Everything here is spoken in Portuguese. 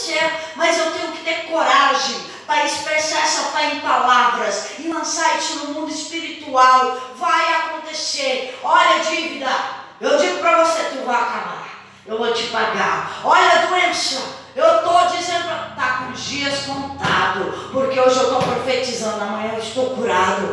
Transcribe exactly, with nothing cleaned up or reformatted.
acontecer, mas eu tenho que ter coragem para expressar essa fé em palavras e lançar isso no mundo espiritual. Vai acontecer. Olha, dívida, eu digo para você, tu vai acabar, eu vou te pagar. Olha, doença, eu estou dizendo, está com os dias contados, porque hoje eu estou profetizando, amanhã eu estou curado.